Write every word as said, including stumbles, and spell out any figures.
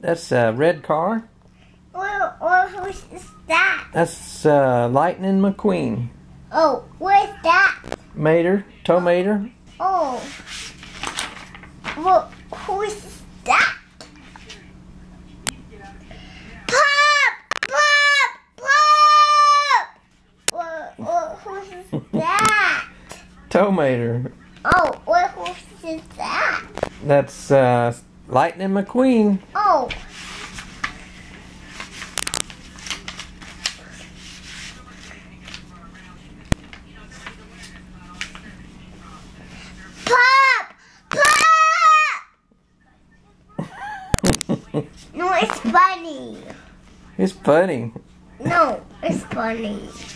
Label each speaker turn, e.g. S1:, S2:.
S1: That's a red car.
S2: Or, or who's that?
S1: That's uh, Lightning McQueen.
S2: Oh, where's that?
S1: Mater, tow mater.
S2: Oh. Well, who's that? Pop! Pop! Pop! Well, well, who's that?
S1: Tow mater.
S2: Oh, well, who's that?
S1: That's uh, Lightning McQueen.
S2: Oh. Pop! Pop! No, it's funny.
S1: It's funny.
S2: No, it's funny.